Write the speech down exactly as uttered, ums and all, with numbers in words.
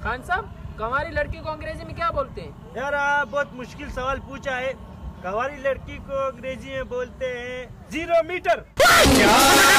खान साहब, कंवारी लड़की को अंग्रेजी में क्या बोलते हैं? यार आप बहुत मुश्किल सवाल पूछा है। कंवारी लड़की को अंग्रेजी में बोलते हैं जीरो मीटर।